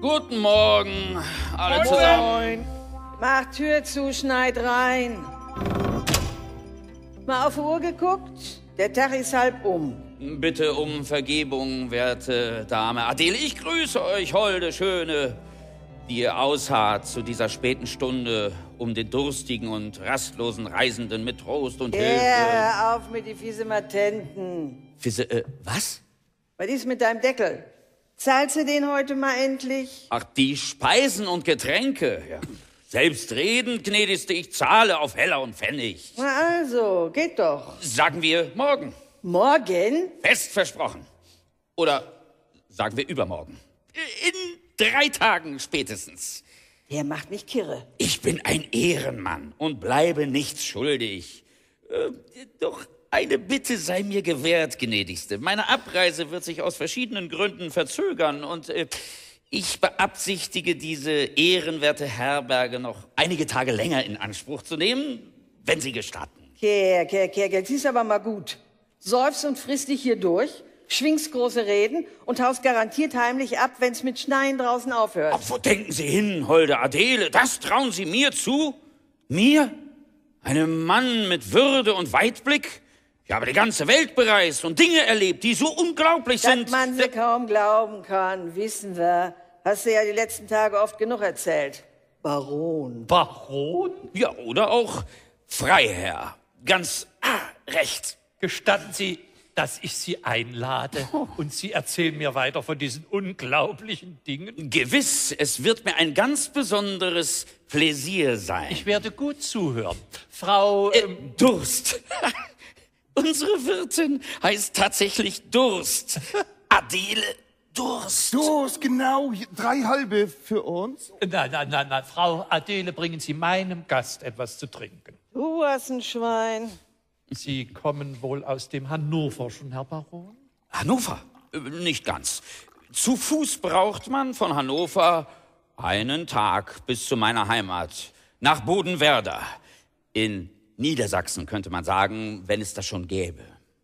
Guten Morgen, alle zusammen. Mach Tür zu, schneid rein. Mal auf die Uhr geguckt? Der Tag ist halb um. Bitte um Vergebung, werte Dame. Adele, ich grüße euch, holde, schöne, die ihr ausharrt zu dieser späten Stunde, um den durstigen und rastlosen Reisenden mit Trost und Hilfe... Hör auf mit die fiese Matenten. Was? Was ist mit deinem Deckel? Zahlst du den heute mal endlich? Ach, die Speisen und Getränke. Ja. Selbstredend, gnädigste, ich zahle auf Heller und Pfennig. Na also, geht doch. Sagen wir morgen. Morgen? Fest versprochen. Oder sagen wir übermorgen. In 3 Tagen spätestens. Der macht mich kirre. Ich bin ein Ehrenmann und bleibe nichts schuldig. Doch eine Bitte sei mir gewährt, gnädigste. Meine Abreise wird sich aus verschiedenen Gründen verzögern und ich beabsichtige, diese ehrenwerte Herberge noch einige Tage länger in Anspruch zu nehmen, wenn Sie gestatten. Kerl, jetzt ist aber mal gut. Säufst und frisst dich hier durch, schwingst große Reden und haust garantiert heimlich ab, wenn's mit Schneien draußen aufhört. Ach, wo denken Sie hin, holde Adele? Das trauen Sie mir zu? Mir? Einem Mann mit Würde und Weitblick? Ich habe die ganze Welt bereist und Dinge erlebt, die so unglaublich sind. Dass man sie kaum glauben kann, wissen wir. Hast du ja die letzten Tage oft genug erzählt. Baron. Baron? Ja, oder auch Freiherr. Ganz recht. Gestatten Sie, dass ich Sie einlade und Sie erzählen mir weiter von diesen unglaublichen Dingen? Gewiss, es wird mir ein ganz besonderes Pläsier sein. Ich werde gut zuhören. Frau... Durst. Unsere Wirtin heißt tatsächlich Durst. Adele Durst. Durst, genau. 3 halbe für uns. Nein. Frau Adele, bringen Sie meinem Gast etwas zu trinken. Du hast ein Schwein. Sie kommen wohl aus dem Hannoverschen, Herr Baron? Hannover? Nicht ganz. Zu Fuß braucht man von Hannover einen Tag bis zu meiner Heimat, nach Bodenwerder. In Niedersachsen könnte man sagen, wenn es das schon gäbe.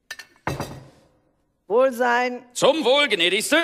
Wohlsein. Zum Wohl, gnädigste.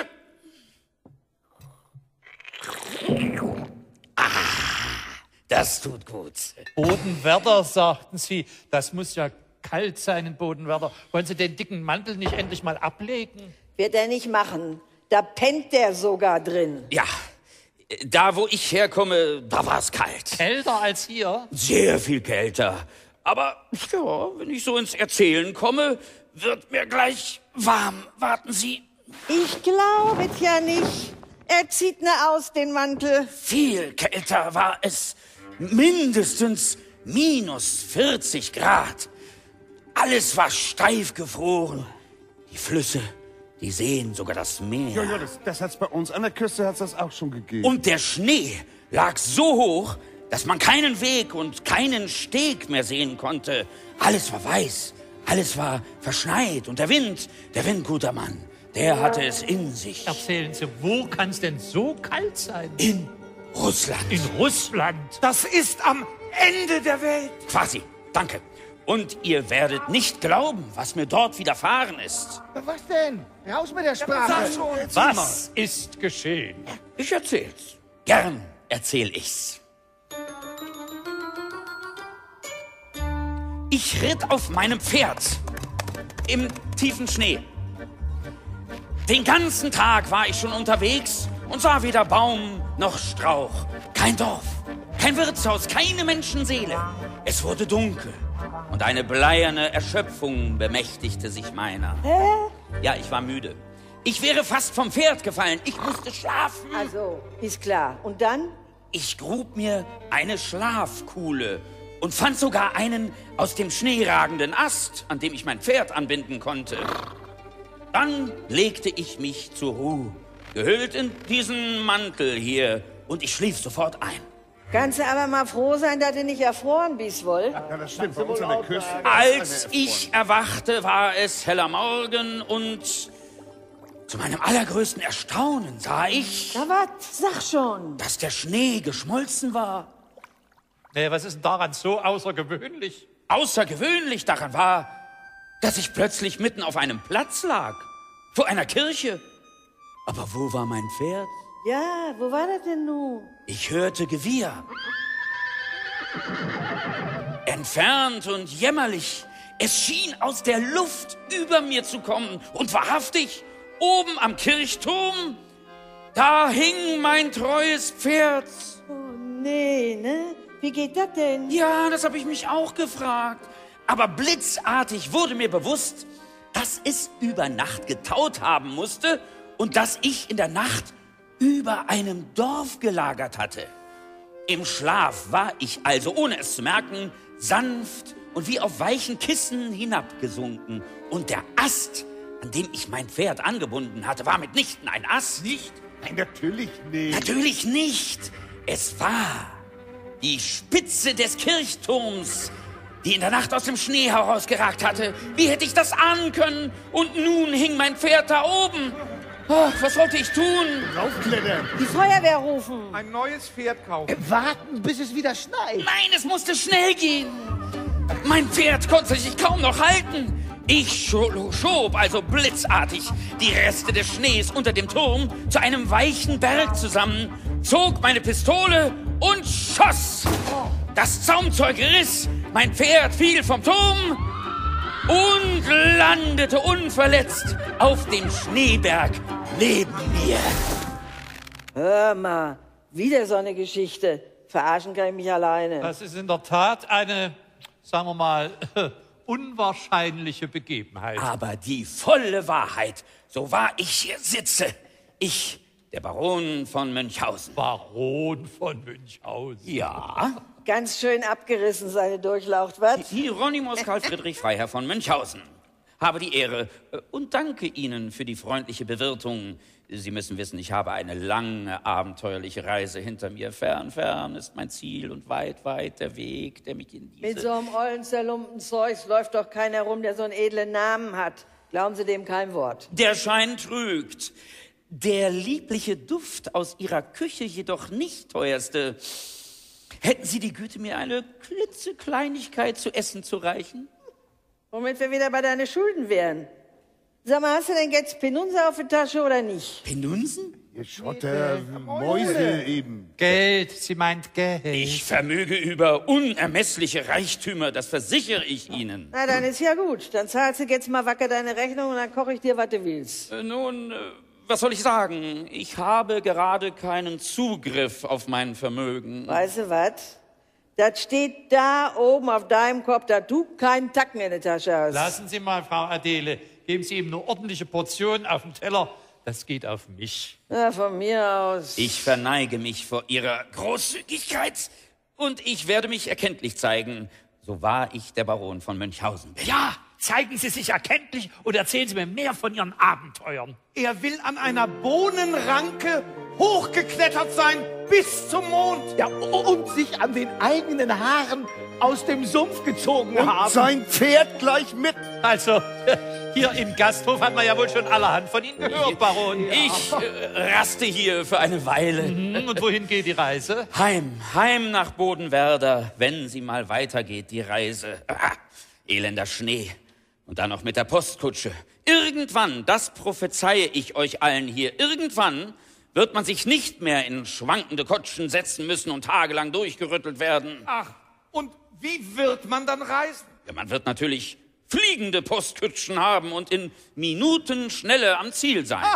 Das tut gut. Bodenwerder, sagten Sie. Das muss ja kalt sein in Bodenwerder. Wollen Sie den dicken Mantel nicht endlich mal ablegen? Wird er nicht machen. Da pennt der sogar drin. Ja, da wo ich herkomme, da war es kalt. Kälter als hier? Sehr viel kälter. Aber ja, wenn ich so ins Erzählen komme, wird mir gleich warm. Warten Sie. Ich glaube es ja nicht. Er zieht nur aus den Mantel. Viel kälter war es. Mindestens minus 40 Grad. Alles war steif gefroren. Die Flüsse, die Seen, sogar das Meer. Ja, das hat's bei uns an der Küste hat's das auch schon gegeben. Und der Schnee lag so hoch, dass man keinen Weg und keinen Steg mehr sehen konnte. Alles war weiß, alles war verschneit. Und der Wind, guter Mann, der hatte es in sich. Erzählen Sie, wo kann es denn so kalt sein? In Russland. In Russland? Das ist am Ende der Welt. Quasi, danke. Und ihr werdet nicht glauben, was mir dort widerfahren ist. Was denn? Raus mit der Sprache. Was ist geschehen? Ich erzähl's. Gern erzähl ich's. Ich ritt auf meinem Pferd im tiefen Schnee. Den ganzen Tag war ich schon unterwegs und sah weder Baum noch Strauch. Kein Dorf, kein Wirtshaus, keine Menschenseele. Es wurde dunkel und eine bleierne Erschöpfung bemächtigte sich meiner. Ja, ich war müde. Ich wäre fast vom Pferd gefallen. Ich musste schlafen. Also, ist klar. Und dann? Ich grub mir eine Schlafkuhle und fand sogar einen aus dem Schnee ragenden Ast, an dem ich mein Pferd anbinden konnte. Dann legte ich mich zur Ruhe, gehüllt in diesen Mantel hier, und ich schlief sofort ein. Kannst du aber mal froh sein, dass du nicht erfroren bist, wohl? Ja, das stimmt. Bei uns an der Küste. Als ich erwachte, war es heller Morgen und zu meinem allergrößten Erstaunen sah ich, Na was? Sag schon. dass der Schnee geschmolzen war. Nee, was ist denn daran so außergewöhnlich? Außergewöhnlich daran war, dass ich plötzlich mitten auf einem Platz lag, vor einer Kirche. Aber wo war mein Pferd? Ja, wo war das denn nun? Ich hörte Gewieher. Entfernt und jämmerlich. Es schien aus der Luft über mir zu kommen. Und wahrhaftig, oben am Kirchturm, da hing mein treues Pferd. Oh, nee, ne? Wie geht das denn? Ja, das habe ich mich auch gefragt. Aber blitzartig wurde mir bewusst, dass es über Nacht getaut haben musste und dass ich in der Nacht über einem Dorf gelagert hatte. Im Schlaf war ich also, ohne es zu merken, sanft und wie auf weichen Kissen hinabgesunken. Und der Ast, an dem ich mein Pferd angebunden hatte, war mitnichten ein Ast. Nicht? Nein, natürlich nicht. Natürlich nicht. Es war die Spitze des Kirchturms, die in der Nacht aus dem Schnee herausgeragt hatte. Wie hätte ich das ahnen können? Und nun hing mein Pferd da oben. Oh, was sollte ich tun? Raufklettern. Die Feuerwehr rufen. Ein neues Pferd kaufen. Warten, bis es wieder schneit. Nein, es musste schnell gehen. Mein Pferd konnte sich kaum noch halten. Ich schob also blitzartig die Reste des Schnees unter dem Turm zu einem weichen Berg zusammen, zog meine Pistole und schoss. Das Zaumzeug riss, mein Pferd fiel vom Turm und landete unverletzt auf dem Schneeberg neben mir. Hör mal, wieder so eine Geschichte. Verarschen kann ich mich alleine. Das ist in der Tat eine, sagen wir mal, unwahrscheinliche Begebenheit. Aber die volle Wahrheit, so wahr ich hier sitze. Ich, der Baron von Münchhausen. Baron von Münchhausen. Ja, Ganz schön abgerissen, seine Durchlaucht, was? Hieronymus Karl Friedrich Freiherr von Münchhausen. Habe die Ehre und danke Ihnen für die freundliche Bewirtung. Sie müssen wissen, ich habe eine lange, abenteuerliche Reise hinter mir. Fern, fern ist mein Ziel und weit, weit der Weg, der mich in Mit diese... so einem ollen, zerlumpten Zeugs läuft doch keiner rum, der so einen edlen Namen hat. Glauben Sie dem kein Wort. Der Schein trügt. Der liebliche Duft aus Ihrer Küche jedoch nicht, teuerste. Hätten Sie die Güte, mir eine klitzekleinigkeit zu essen zu reichen? Womit wir wieder bei deinen Schulden wären. Sag mal, hast du denn jetzt Penunse auf der Tasche oder nicht? Penunsen? Ihr Schotter, Mäuse eben. Geld, sie meint Geld. Ich vermöge über unermessliche Reichtümer, das versichere ich Ihnen. Na, dann ist ja gut. Dann zahlst du jetzt mal wacker deine Rechnung und dann koche ich dir, was du willst. Nun, was soll ich sagen? Ich habe gerade keinen Zugriff auf mein Vermögen. Weißt du was? Das steht da oben auf deinem Kopf, da du keinen Tacken in der Tasche hast. Lassen Sie mal, Frau Adele. Geben Sie ihm eine ordentliche Portion auf den Teller. Das geht auf mich. Ja, von mir aus. Ich verneige mich vor Ihrer Großzügigkeit und ich werde mich erkenntlich zeigen, so wahr ich der Baron von Münchhausen bin. Ja, zeigen Sie sich erkenntlich und erzählen Sie mir mehr von Ihren Abenteuern. Er will an einer Bohnenranke hochgeklettert sein bis zum Mond. Ja, und sich an den eigenen Haaren aus dem Sumpf gezogen Und haben. sein Pferd gleich mit. Also, hier im Gasthof hat man ja wohl schon allerhand von Ihnen gehört, Baron. Ich raste hier für eine Weile. Und wohin geht die Reise? Heim nach Bodenwerder, wenn sie mal weitergeht, die Reise. Elender Schnee. Und dann noch mit der Postkutsche. Irgendwann, das prophezeie ich euch allen hier, irgendwann wird man sich nicht mehr in schwankende Kutschen setzen müssen und tagelang durchgerüttelt werden. Ach, und wie wird man dann reisen? Ja, man wird natürlich fliegende Postkutschen haben und in Minutenschnelle am Ziel sein.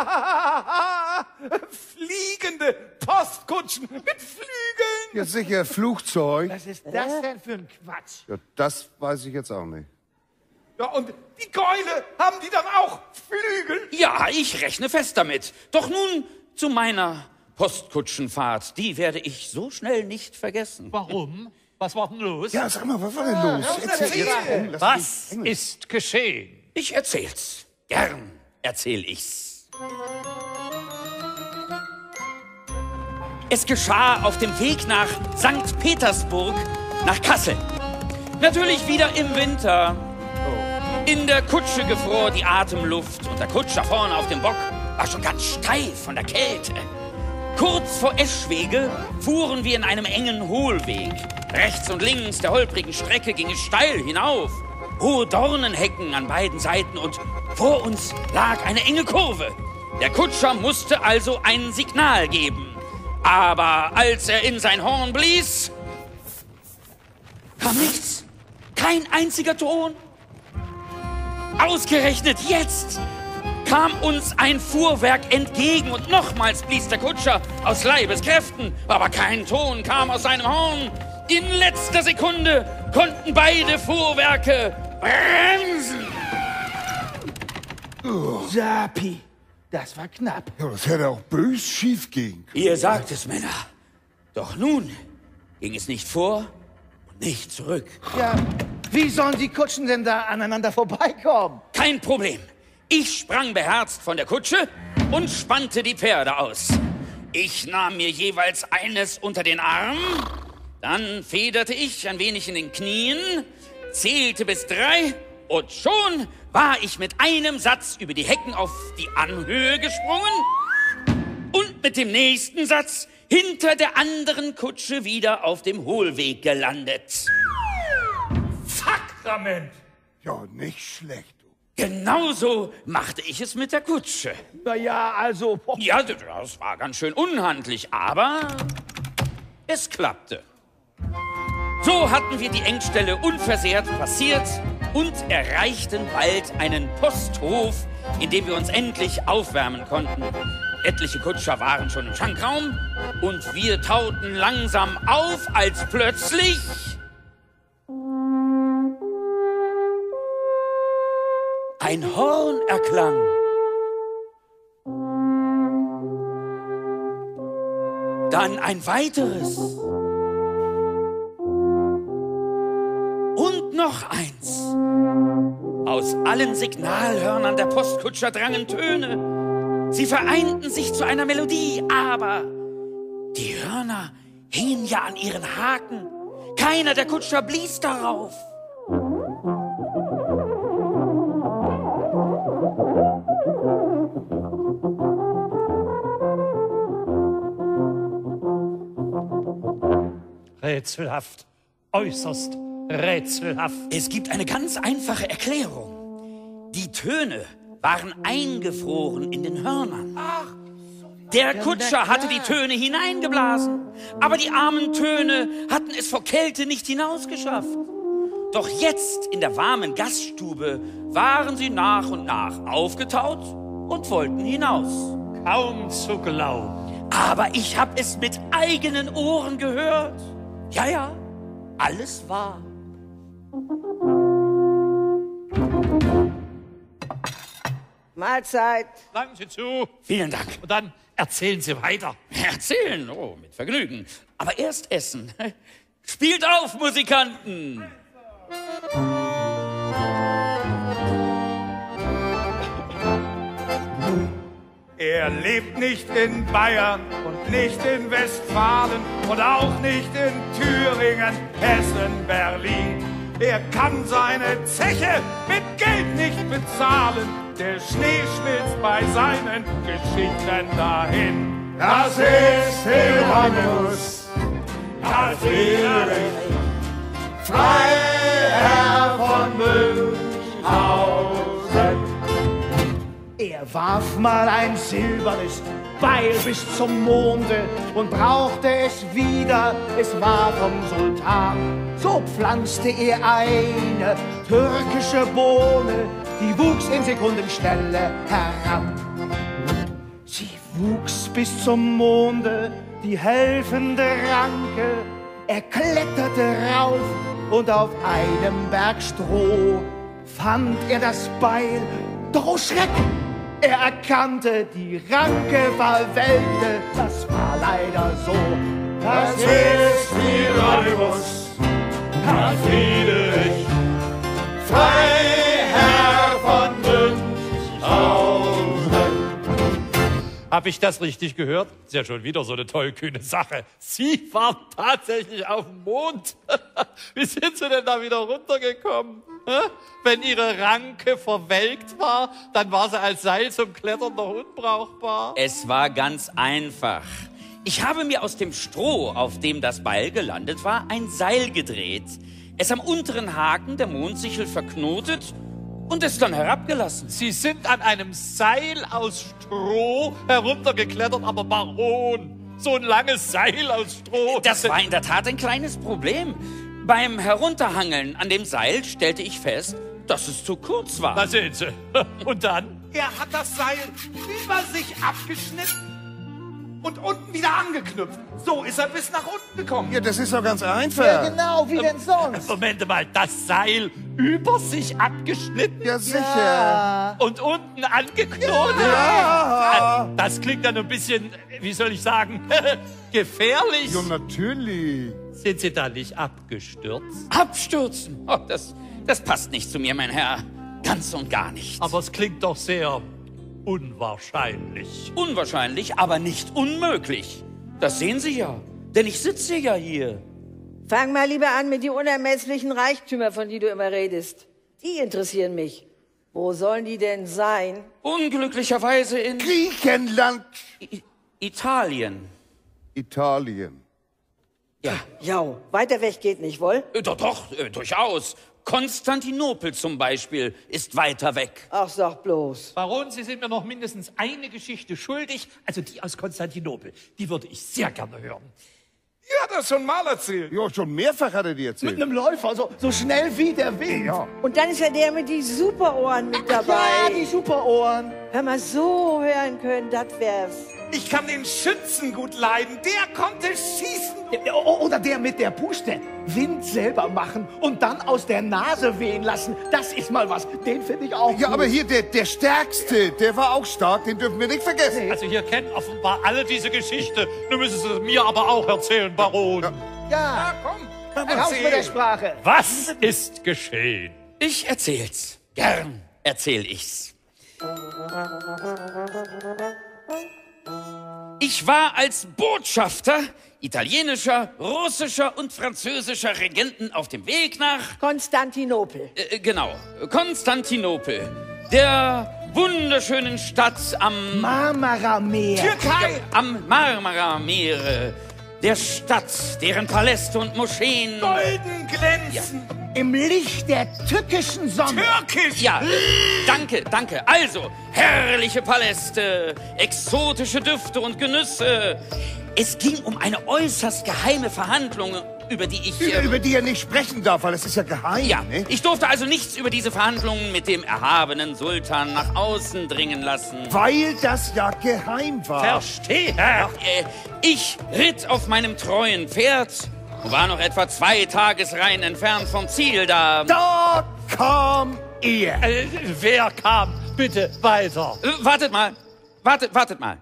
Fliegende Postkutschen mit Flügeln. Ja, sicher, Flugzeug. Was ist das denn für ein Quatsch? Ja, das weiß ich jetzt auch nicht. Ja, und die Keule, haben die dann auch Flügel? Ja, ich rechne fest damit. Doch nun zu meiner Postkutschenfahrt. Die werde ich so schnell nicht vergessen. Warum? Was war denn los? Ja, sag mal, was war denn los? Erzähl jetzt. Komm, lass Was mich ist geschehen? Ich erzähl's. Gern erzähl ich's. Es geschah auf dem Weg nach St. Petersburg, nach Kassel. Natürlich wieder im Winter. In der Kutsche gefror die Atemluft und der Kutscher vorne auf dem Bock war schon ganz steif von der Kälte. Kurz vor Eschwege fuhren wir in einem engen Hohlweg. Rechts und links der holprigen Strecke ging es steil hinauf. Hohe Dornenhecken an beiden Seiten und vor uns lag eine enge Kurve. Der Kutscher musste also ein Signal geben. Aber als er in sein Horn blies, kam nichts. Kein einziger Ton. Ausgerechnet jetzt kam uns ein Fuhrwerk entgegen und nochmals blies der Kutscher aus Leibeskräften. Aber kein Ton kam aus seinem Horn. In letzter Sekunde konnten beide Fuhrwerke bremsen. Sapi, das war knapp. Ja, das hätte auch bös schief gehen können. Ihr sagt es, Männer. Doch nun ging es nicht vor und nicht zurück. Ja, wie sollen die Kutschen denn da aneinander vorbeikommen? Kein Problem. Ich sprang beherzt von der Kutsche und spannte die Pferde aus. Ich nahm mir jeweils eines unter den Arm, dann federte ich ein wenig in den Knien, zählte bis 3 und schon war ich mit einem Satz über die Hecken auf die Anhöhe gesprungen und mit dem nächsten Satz hinter der anderen Kutsche wieder auf dem Hohlweg gelandet. Sakrament! Ja, nicht schlecht. Genauso machte ich es mit der Kutsche. Naja, also... Ja, das war ganz schön unhandlich, aber es klappte. So hatten wir die Engstelle unversehrt passiert und erreichten bald einen Posthof, in dem wir uns endlich aufwärmen konnten. Etliche Kutscher waren schon im Schankraum und wir tauten langsam auf, als plötzlich... ein Horn erklang. Dann ein weiteres. Und noch eins. Aus allen Signalhörnern der Postkutscher drangen Töne. Sie vereinten sich zu einer Melodie, aber die Hörner hingen ja an ihren Haken. Keiner der Kutscher blies darauf. Rätselhaft, äußerst rätselhaft. Es gibt eine ganz einfache Erklärung. Die Töne waren eingefroren in den Hörnern. Der Kutscher hatte die Töne hineingeblasen, aber die armen Töne hatten es vor Kälte nicht hinausgeschafft. Doch jetzt in der warmen Gaststube waren sie nach und nach aufgetaut und wollten hinaus. Kaum zu glauben. Aber ich habe es mit eigenen Ohren gehört. Ja, ja, alles wahr. Mahlzeit. Sagen Sie zu. Vielen Dank. Und dann erzählen Sie weiter. Erzählen, oh, mit Vergnügen. Aber erst essen. Spielt auf, Musikanten! Er lebt nicht in Bayern und nicht in Westfalen und auch nicht in Thüringen, Hessen, Berlin. Er kann seine Zeche mit Geld nicht bezahlen. Der Schnee schmilzt bei seinen Geschichten dahin. Das ist Hieronymus, Karl Friedrich, Freiherr von Münchhausen. Er warf mal ein silbernes Beil bis zum Monde und brauchte es wieder, es war vom Sultan. So pflanzte er eine türkische Bohne, die wuchs in Sekundenschnelle heran. Sie wuchs bis zum Monde, die helfende Ranke. Er kletterte rauf und auf einem Berg Stroh fand er das Beil, doch oh Schreck! Er erkannte, die Ranke verwelkte, das war leider so. Das ist Hieronymus, Karl Friedrich, Freiherr von Münchhausen. Habe ich das richtig gehört? Ist ja schon wieder so eine tollkühne Sache. Sie waren tatsächlich auf dem Mond. Wie sind Sie denn da wieder runtergekommen? Wenn Ihre Ranke verwelkt war, dann war sie als Seil zum Klettern doch unbrauchbar. Es war ganz einfach. Ich habe mir aus dem Stroh, auf dem das Beil gelandet war, ein Seil gedreht, es am unteren Haken der Mondsichel verknotet und es dann herabgelassen. Sie sind an einem Seil aus Stroh heruntergeklettert, aber Baron, so ein langes Seil aus Stroh. Das war in der Tat ein kleines Problem. Beim Herunterhangeln an dem Seil stellte ich fest, dass es zu kurz war. Da sehen Sie. Und dann? Er hat das Seil über sich abgeschnitten und unten wieder angeknüpft. So ist er bis nach unten gekommen. Ja, das ist doch ganz einfach. Ja, genau, wie denn sonst? Moment mal, das Seil über sich abgeschnitten Ja, sicher. Ja. und unten angeknotet? Ja. Das klingt dann ein bisschen, wie soll ich sagen, gefährlich. Ja, natürlich. Sind Sie da nicht abgestürzt? Abstürzen? Oh, das passt nicht zu mir, mein Herr. Ganz und gar nicht. Aber es klingt doch sehr unwahrscheinlich. Unwahrscheinlich, aber nicht unmöglich. Das sehen Sie ja, denn ich sitze ja hier. Fang mal lieber an mit die unermesslichen Reichtümer, von die du immer redest. Die interessieren mich. Wo sollen die denn sein? Unglücklicherweise in Griechenland. Italien. Italien. Ja, Ja, weiter weg geht nicht, wohl? doch, durchaus. Konstantinopel zum Beispiel ist weiter weg. Ach, sag bloß. Baron, Sie sind mir noch mindestens eine Geschichte schuldig, also die aus Konstantinopel. Die würde ich sehr gerne hören. Ja, das schon mal erzählt. Ja, schon mehrfach hat er die Mit erzählt. einem Läufer, so schnell wie der Wind. Ja. Und dann ist ja der mit die Superohren mit dabei. Ja, die Superohren. Hör mal, so hören können, das wär's. Ich kann den Schützen gut leiden. Der konnte schießen. Oder der mit der Puste. Wind selber machen und dann aus der Nase wehen lassen. Das ist mal was. Den finde ich auch Ja, gut. aber hier, der Stärkste, der war auch stark, den dürfen wir nicht vergessen. Also hier kennen offenbar alle diese Geschichte. Nun müssen Sie es mir aber auch erzählen, Baron. Ja, Komm, raus mit der Sprache. Was ist geschehen? Ich erzähl's. Gern erzähl ich's. Ich war als Botschafter italienischer, russischer und französischer Regenten auf dem Weg nach, Konstantinopel. genau, Konstantinopel, der wunderschönen Stadt am Marmarameer. Türkei. am Marmarameere, der Stadt, deren Paläste und Moscheen. Golden glänzen. Im Licht der tückischen Sonne. Türkisch. Ja, danke. Also, herrliche Paläste, exotische Düfte und Genüsse. Es ging um eine äußerst geheime Verhandlung, über die ich... Über die er nicht sprechen darf, weil das ist ja geheim. ja, Ne? ich durfte also nichts über diese Verhandlungen mit dem erhabenen Sultan nach außen dringen lassen. Weil das ja geheim war. Verstehe. Ich ritt auf meinem treuen Pferd und war noch etwa 2 Tagesreihen entfernt vom Ziel da. Da kam er. Wer kam? Bitte weiter. Wartet mal.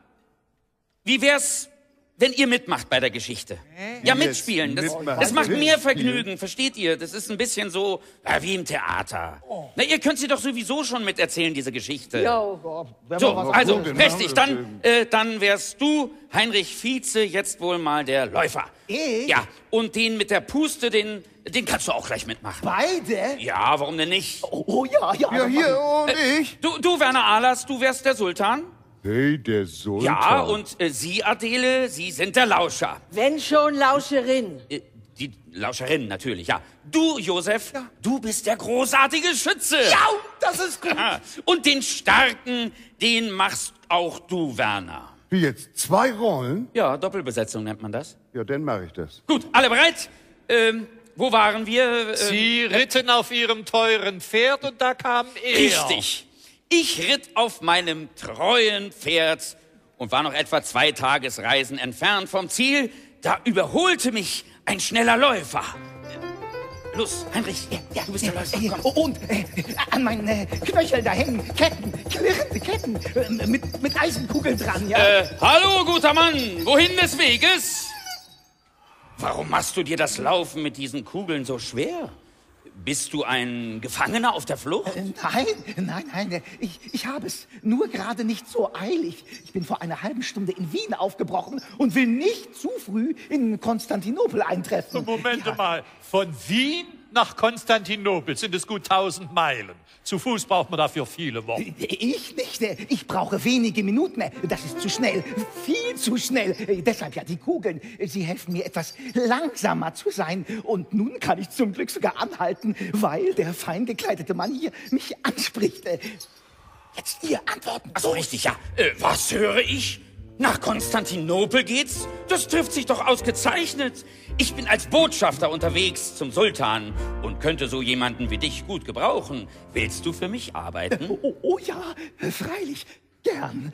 Wie wär's, wenn ihr mitmacht bei der Geschichte? Ja, mitspielen. Das macht mir Vergnügen, versteht ihr? Das ist ein bisschen so wie im Theater. Na, ihr könnt sie doch sowieso schon miterzählen, diese Geschichte. Jo. So, also, gucken, richtig, machen wir dann wärst du, Heinrich Vize, jetzt wohl mal der Läufer. Ich? Ja, und den mit der Puste, den kannst du auch gleich mitmachen. Beide? Ja, warum denn nicht? Oh ja. Ja, hier und ich. Du, Werner Ahlers, du wärst der Sultan. Hey, der Sultan. Ja, und Sie, Adele, Sie sind der Lauscher. Wenn schon Lauscherin. Die Lauscherin natürlich, ja. Du, Josef, du bist der großartige Schütze. Ja, das ist gut. Ah, und den Starken, den machst auch du, Werner. Wie jetzt? 2 Rollen? Ja, Doppelbesetzung nennt man das. Ja, dann mache ich das. Gut, alle bereit? Wo waren wir? Sie ritten auf Ihrem teuren Pferd und da kam er. Richtig. Ich ritt auf meinem treuen Pferd und war noch etwa 2 Tagesreisen entfernt vom Ziel. Da überholte mich ein schneller Läufer. Los, Heinrich, du bist der Läufer. Komm. Und an meinen Knöcheln da hängen Ketten, klirrende Ketten, mit Eisenkugeln dran, ja? Hallo, guter Mann, wohin des Weges? Warum machst du dir das Laufen mit diesen Kugeln so schwer? Bist du ein Gefangener auf der Flucht? Nein, ich habe es nur gerade nicht so eilig. Ich bin vor einer halben Stunde in Wien aufgebrochen und will nicht zu früh in Konstantinopel eintreffen. Moment mal, von Wien nach Konstantinopel sind es gut 1000 Meilen. Zu Fuß braucht man dafür viele Wochen. Ich nicht. Ich brauche wenige Minuten. Das ist zu schnell. Viel zu schnell. Deshalb ja die Kugeln. Sie helfen mir, etwas langsamer zu sein. Und nun kann ich zum Glück sogar anhalten, weil der fein gekleidete Mann hier mich anspricht. Jetzt ihr antworten. Also richtig, ja. Was höre ich? Nach Konstantinopel geht's? Das trifft sich doch ausgezeichnet. Ich bin als Botschafter unterwegs zum Sultan und könnte so jemanden wie dich gut gebrauchen. Willst du für mich arbeiten? Oh ja, freilich, gern.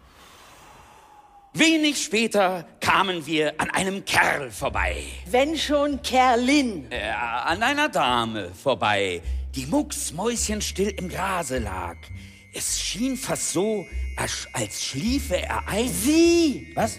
Wenig später kamen wir an einem Kerl vorbei. Wenn schon Kerlin. An einer Dame vorbei, die mucksmäuschenstill im Grase lag. Es schien fast so, als schliefe er ein. Sie! Was?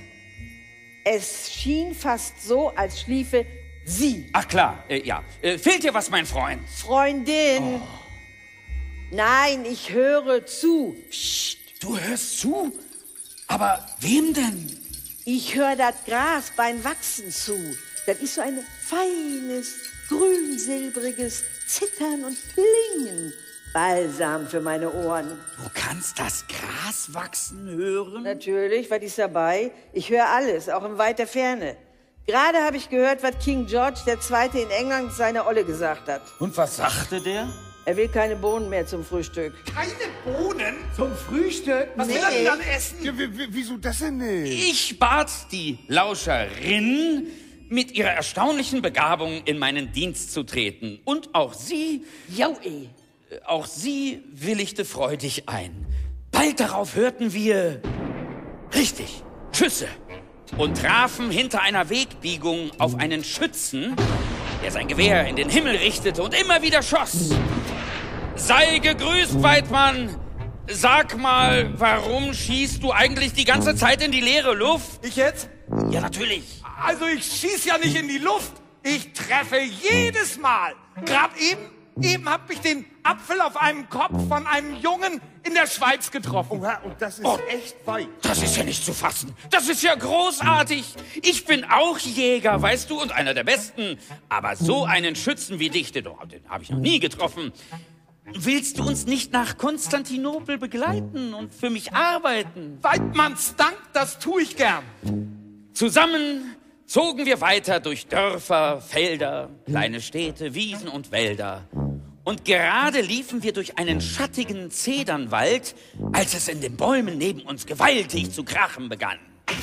Es schien fast so, als schliefe sie. Ach klar, ja. Fehlt dir was, mein Freund? Freundin. Oh. Nein, ich höre zu. Psst, du hörst zu? Aber wem denn? Ich höre das Gras beim Wachsen zu. Das ist so ein feines, grünsilbriges Zittern und Klingen. Balsam für meine Ohren. Du kannst das Gras wachsen hören? Natürlich, was ist dabei? Ich höre alles, auch in weiter Ferne. Gerade habe ich gehört, was King George II. In England seiner Olle gesagt hat. Und was sagte der? Er will keine Bohnen mehr zum Frühstück. Keine Bohnen? Zum Frühstück? Was will er denn dann essen? Ja, wieso das denn nicht? Ich bat die Lauscherin, mit ihrer erstaunlichen Begabung in meinen Dienst zu treten. Und auch sie... Auch sie willigte freudig ein. Bald darauf hörten wir... Richtig, Schüsse. Und trafen hinter einer Wegbiegung auf einen Schützen, der sein Gewehr in den Himmel richtete und immer wieder schoss. Sei gegrüßt, Weidmann. Sag mal, warum schießt du eigentlich die ganze Zeit in die leere Luft? Ich jetzt? Ja, natürlich. Also ich schieß ja nicht in die Luft. Ich treffe jedes Mal. Gerade eben hab ich den Apfel auf einem Kopf von einem Jungen in der Schweiz getroffen. Oha, und das ist echt weit. Das ist ja nicht zu fassen. Das ist ja großartig. Ich bin auch Jäger, weißt du, und einer der Besten. Aber so einen Schützen wie dich, den habe ich noch nie getroffen. Willst du uns nicht nach Konstantinopel begleiten und für mich arbeiten? Weidmanns Dank, das tue ich gern. Zusammen zogen wir weiter durch Dörfer, Felder, kleine Städte, Wiesen und Wälder. Und gerade liefen wir durch einen schattigen Zedernwald, als es in den Bäumen neben uns gewaltig zu krachen begann.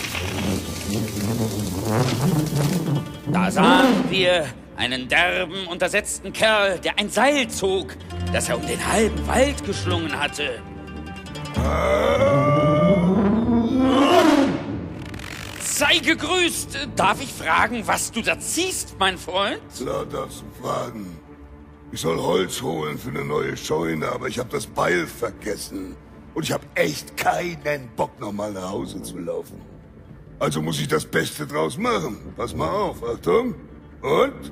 Da sahen wir einen derben, untersetzten Kerl, der ein Seil zog, das er um den halben Wald geschlungen hatte. Sei gegrüßt. Darf ich fragen, was du da ziehst, mein Freund? Klar darfst du fragen. Ich soll Holz holen für eine neue Scheune, aber ich habe das Beil vergessen. Und ich habe echt keinen Bock, nochmal nach Hause zu laufen. Also muss ich das Beste draus machen. Pass mal auf, Achtung. Und...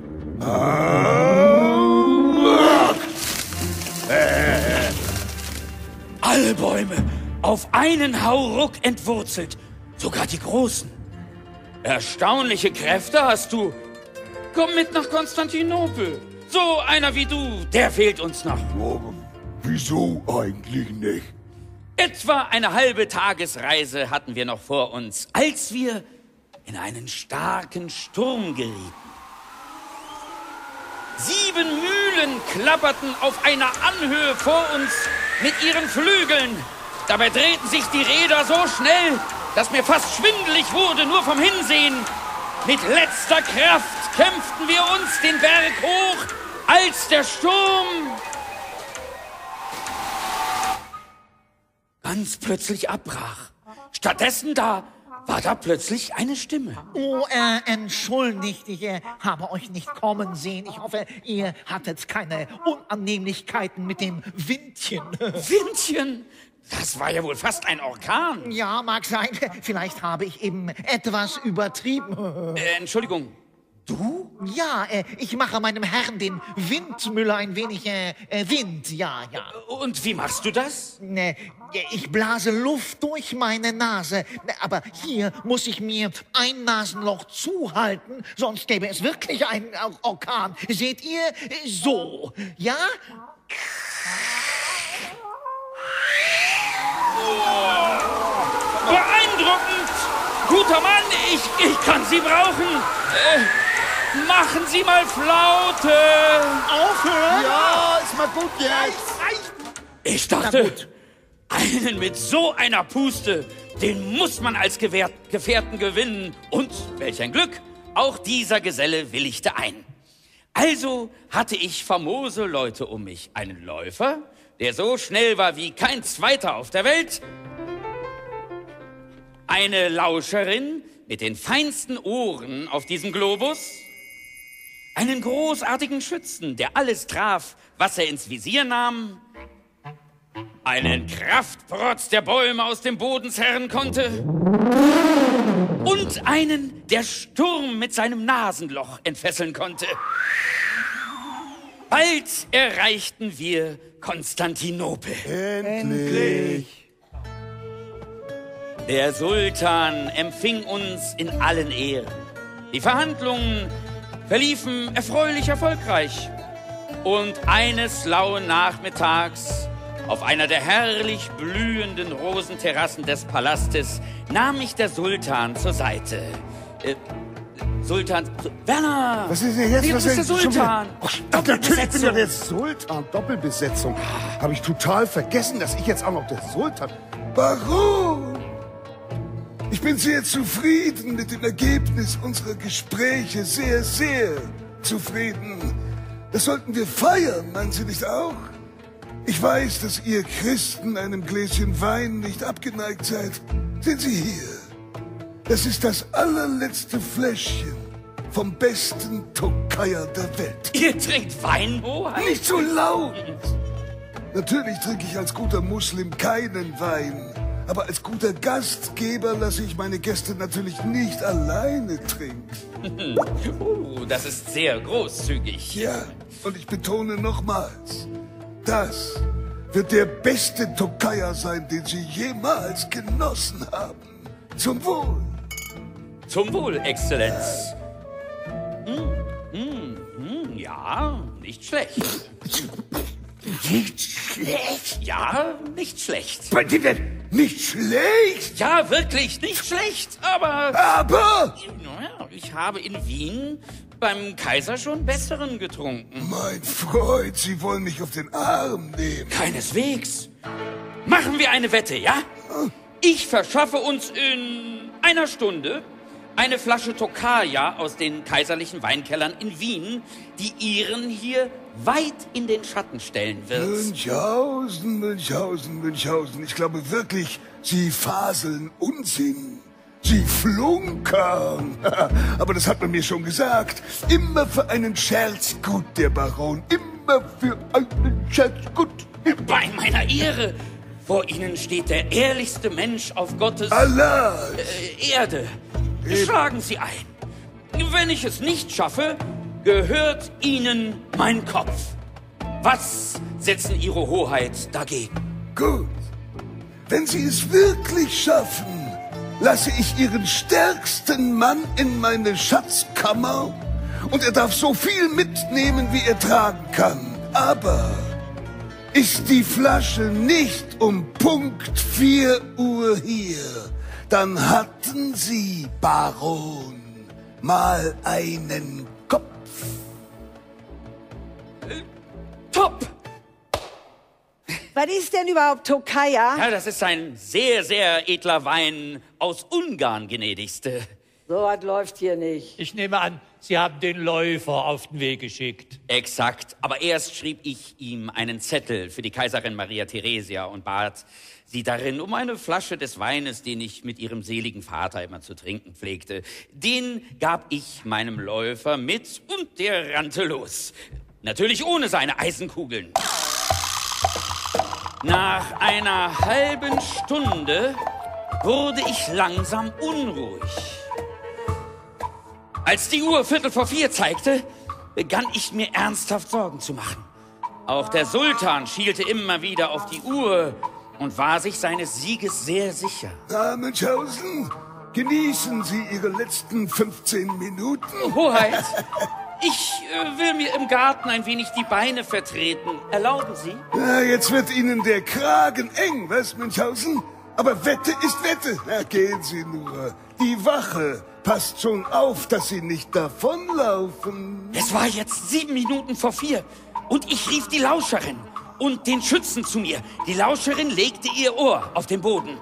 Alle Bäume auf einen Hauruck entwurzelt. Sogar die großen. Erstaunliche Kräfte hast du. Komm mit nach Konstantinopel. So einer wie du, der fehlt uns noch. Oh, wieso eigentlich nicht? Etwa eine halbe Tagesreise hatten wir noch vor uns, als wir in einen starken Sturm gerieten. 7 Mühlen klapperten auf einer Anhöhe vor uns mit ihren Flügeln. Dabei drehten sich die Räder so schnell, dass mir fast schwindelig wurde, nur vom Hinsehen. Mit letzter Kraft kämpften wir uns den Berg hoch, als der Sturm ganz plötzlich abbrach. Stattdessen war da plötzlich eine Stimme. Oh, entschuldigt, ich habe euch nicht kommen sehen. Ich hoffe, ihr hattet keine Unannehmlichkeiten mit dem Windchen. Windchen? Das war ja wohl fast ein Orkan. Ja, mag sein. Vielleicht habe ich eben etwas übertrieben. Entschuldigung, du? Ja, ich mache meinem Herrn, den Windmüller, ein wenig Wind, ja. Und wie machst du das? Ich blase Luft durch meine Nase, aber hier muss ich mir ein Nasenloch zuhalten, sonst gäbe es wirklich einen Orkan. Seht ihr? So, ja? Beeindruckend! Guter Mann, ich kann Sie brauchen. Machen Sie mal Flaute. Aufhören? Ja, ist mal gut jetzt. Ich dachte, einen mit so einer Puste, den muss man als Gefährten gewinnen. Und, welch ein Glück, auch dieser Geselle willigte ein. Also hatte ich famose Leute um mich. Einen Läufer, der so schnell war wie kein zweiter auf der Welt. Eine Lauscherin mit den feinsten Ohren auf diesem Globus. Einen großartigen Schützen, der alles traf, was er ins Visier nahm. Einen Kraftprotz, der Bäume aus dem Boden zerren konnte. Und einen, der Sturm mit seinem Nasenloch entfesseln konnte. Bald erreichten wir Konstantinopel. Endlich. Der Sultan empfing uns in allen Ehren. Die Verhandlungen verliefen erfreulich erfolgreich. Und eines lauen Nachmittags, auf einer der herrlich blühenden Rosenterrassen des Palastes, nahm mich der Sultan zur Seite. Sultan... Werner! Was ist denn jetzt? Du Was bist der ist schon Sultan! wieder? Natürlich bin ich der Sultan. Doppelbesetzung. Habe ich total vergessen, dass ich jetzt auch noch der Sultan... Baron! Ich bin sehr zufrieden mit dem Ergebnis unserer Gespräche. Sehr, sehr zufrieden. Das sollten wir feiern, meinen Sie nicht auch? Ich weiß, dass ihr Christen einem Gläschen Wein nicht abgeneigt seid. Sehen Sie hier. Das ist das allerletzte Fläschchen vom besten Tokayer der Welt. Ihr trinkt Wein, Hoheit? Nicht so laut! Natürlich trinke ich als guter Muslim keinen Wein. Aber als guter Gastgeber lasse ich meine Gäste natürlich nicht alleine trinken. Das ist sehr großzügig. Ja, und ich betone nochmals, das wird der beste Tokayer sein, den Sie jemals genossen haben. Zum Wohl. Zum Wohl, Exzellenz. Ja, nicht schlecht. Nicht schlecht? Ja, nicht schlecht. Nicht schlecht? Ja, wirklich nicht schlecht, aber... Aber? Naja, ich habe in Wien beim Kaiser schon besseren getrunken. Mein Freund, Sie wollen mich auf den Arm nehmen. Keineswegs. Machen wir eine Wette, ja? Ich verschaffe uns in einer Stunde eine Flasche Tokaja aus den kaiserlichen Weinkellern in Wien, die Ihren hier weit in den Schatten stellen wird. Münchhausen. Ich glaube wirklich, Sie faseln Unsinn. Sie flunkern. Aber das hat man mir schon gesagt. Immer für einen Scherz gut, der Baron. Immer für einen Scherz gut. Bei meiner Ehre. Vor Ihnen steht der ehrlichste Mensch auf Gottes... Allah. Erde. Schlagen Sie ein. Wenn ich es nicht schaffe, gehört Ihnen mein Kopf. Was setzen Ihre Hoheit dagegen? Gut. Wenn Sie es wirklich schaffen, lasse ich Ihren stärksten Mann in meine Schatzkammer und er darf so viel mitnehmen, wie er tragen kann. Aber ist die Flasche nicht um Punkt 4 Uhr hier, dann hatten Sie, Baron, mal einen Kopf. Top! Was ist denn überhaupt Tokaja? Ja, das ist ein sehr, sehr edler Wein aus Ungarn, gnädigste. So was läuft hier nicht. Ich nehme an, Sie haben den Läufer auf den Weg geschickt. Exakt. Aber erst schrieb ich ihm einen Zettel für die Kaiserin Maria Theresia und bat sie darin um eine Flasche des Weines, den ich mit ihrem seligen Vater immer zu trinken pflegte. Den gab ich meinem Läufer mit und der rannte los. Natürlich ohne seine Eisenkugeln. Nach einer halben Stunde wurde ich langsam unruhig. Als die Uhr 3:45 zeigte, begann ich mir ernsthaft Sorgen zu machen. Auch der Sultan schielte immer wieder auf die Uhr und war sich seines Sieges sehr sicher. Münchhausen, genießen Sie Ihre letzten 15 Minuten. Hoheit, ich will mir im Garten ein wenig die Beine vertreten. Erlauben Sie? Ja, jetzt wird Ihnen der Kragen eng, was, Münchhausen? Aber Wette ist Wette. Na, gehen Sie nur. Die Wache passt schon auf, dass Sie nicht davonlaufen. Es war jetzt 4:07 und ich rief die Lauscherin und den Schützen zu mir. Die Lauscherin legte ihr Ohr auf den Boden.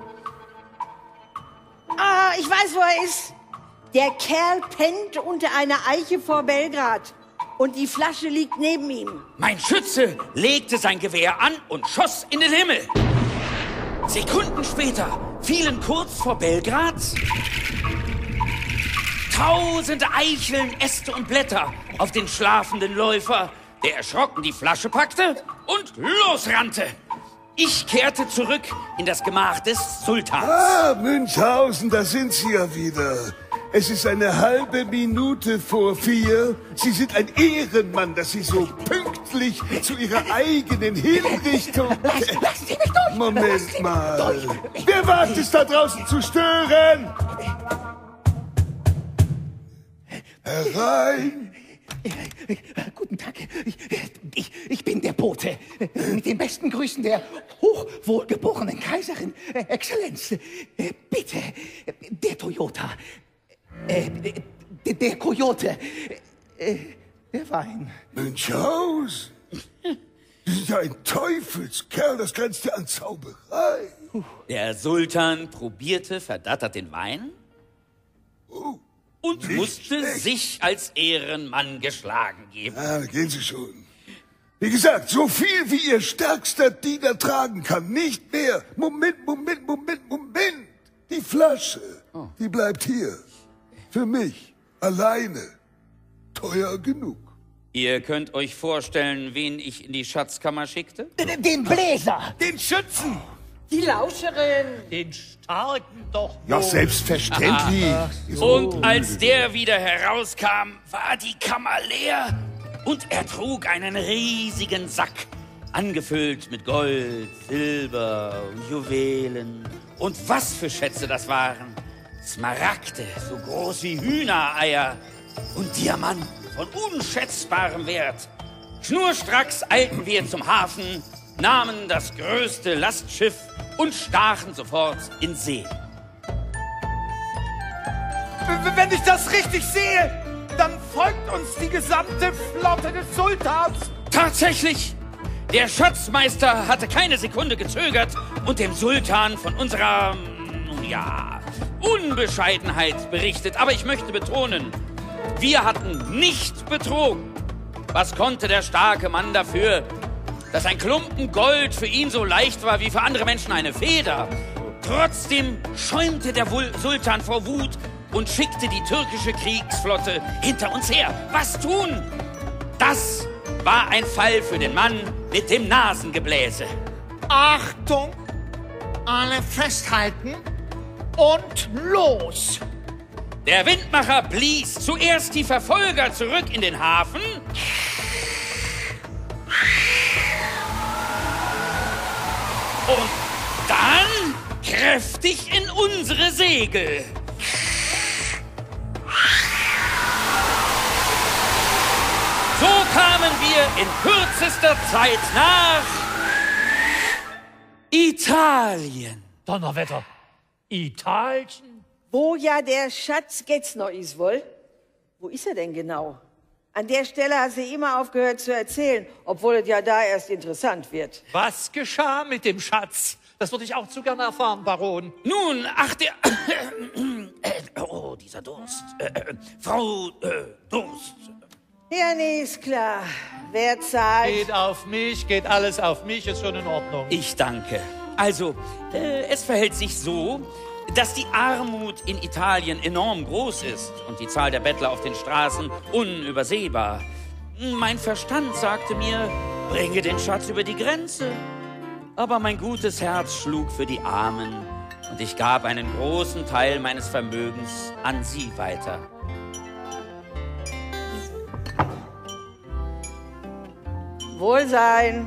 Ah, ich weiß, wo er ist. Der Kerl pennt unter einer Eiche vor Belgrad. Und die Flasche liegt neben ihm. Mein Schütze legte sein Gewehr an und schoss in den Himmel. Sekunden später fielen kurz vor Belgrad tausende Eicheln, Äste und Blätter auf den schlafenden Läufer, der erschrocken die Flasche packte und losrannte. Ich kehrte zurück in das Gemach des Sultans. Ah, Münchhausen, da sind Sie ja wieder. Es ist eine halbe Minute vor 4. Sie sind ein Ehrenmann, dass Sie so pünktlich zu Ihrer eigenen Hinrichtung... Lassen Sie mich durch! Moment mal. Wer wagt es, da draußen zu stören? Herein! Guten Tag. Ich bin der Bote. Mit den besten Grüßen der hochwohlgeborenen Kaiserin. Exzellenz, bitte, der Toyota. Der Coyote. Der Wein. Münchhausen? Sie sind ja ein Teufelskerl, das grenzt ja an Zauberei. Der Sultan probierte verdattert den Wein und musste sich als Ehrenmann geschlagen geben. Ja, da gehen Sie schon. Wie gesagt, so viel wie Ihr stärkster Diener tragen kann, nicht mehr. Moment. Die Flasche, die bleibt hier. Für mich, alleine. Teuer genug. Ihr könnt euch vorstellen, wen ich in die Schatzkammer schickte? Den Bläser. Den Schützen! Die Lauscherin. Den Starken doch. Ja, selbstverständlich. Und als der wieder herauskam, war die Kammer leer und er trug einen riesigen Sack, angefüllt mit Gold, Silber und Juwelen. Und was für Schätze das waren! Smaragde, so groß wie Hühnereier und Diamanten von unschätzbarem Wert. Schnurstracks eilten wir zum Hafen, nahmen das größte Lastschiff und stachen sofort in See. Wenn ich das richtig sehe, dann folgt uns die gesamte Flotte des Sultans. Tatsächlich! Der Schatzmeister hatte keine Sekunde gezögert und dem Sultan von unserer, Unbescheidenheit berichtet. Aber ich möchte betonen, wir hatten nicht betrogen. Was konnte der starke Mann dafür, dass ein Klumpen Gold für ihn so leicht war wie für andere Menschen eine Feder? Trotzdem schäumte der Sultan vor Wut und schickte die türkische Kriegsflotte hinter uns her. Was tun? Das war ein Fall für den Mann mit dem Nasengebläse. Achtung! Alle festhalten und los! Der Windmacher blies zuerst die Verfolger zurück in den Hafen. Und dann kräftig in unsere Segel. So kamen wir in kürzester Zeit nach Italien. Donnerwetter. Italien? Wo ja der Schatz jetzt noch ist, wohl? Wo ist er denn genau? An der Stelle hast du immer aufgehört zu erzählen, obwohl es ja da erst interessant wird. Was geschah mit dem Schatz? Das würde ich auch zu gerne erfahren, Baron. Nun, ach, der... dieser Durst. Frau Durst. Ja, nee, ist klar. Wer zahlt? Geht auf mich, geht alles auf mich, ist schon in Ordnung. Ich danke. Also, es verhält sich so, dass die Armut in Italien enorm groß ist und die Zahl der Bettler auf den Straßen unübersehbar. Mein Verstand sagte mir, bringe den Schatz über die Grenze. Aber mein gutes Herz schlug für die Armen und ich gab einen großen Teil meines Vermögens an sie weiter. Wohlsein.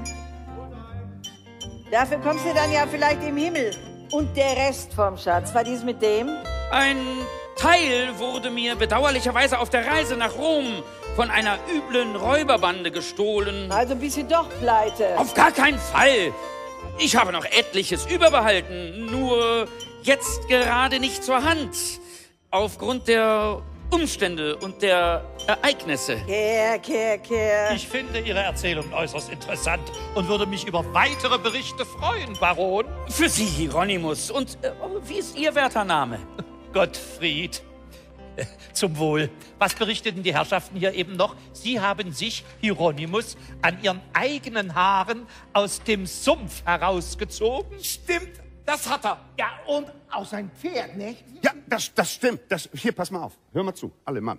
Dafür kommst du dann ja vielleicht im Himmel. Und der Rest vom Schatz, war dies mit dem? Ein Teil wurde mir bedauerlicherweise auf der Reise nach Rom von einer üblen Räuberbande gestohlen. Also bist du doch pleite. Auf gar keinen Fall. Ich habe noch etliches überbehalten, nur jetzt gerade nicht zur Hand. Aufgrund der Umstände und der Ereignisse. Kehr. Ich finde Ihre Erzählung äußerst interessant und würde mich über weitere Berichte freuen, Baron. Für Sie, Hieronymus. Und wie ist Ihr werter Name? Gottfried. Zum Wohl. Was berichteten die Herrschaften hier eben noch? Sie haben sich, Hieronymus, an Ihren eigenen Haaren aus dem Sumpf herausgezogen? Stimmt, das hat er. Ja, und auch sein Pferd, nicht? Ja, das stimmt. Hier, pass mal auf. Hör mal zu, alle Mann.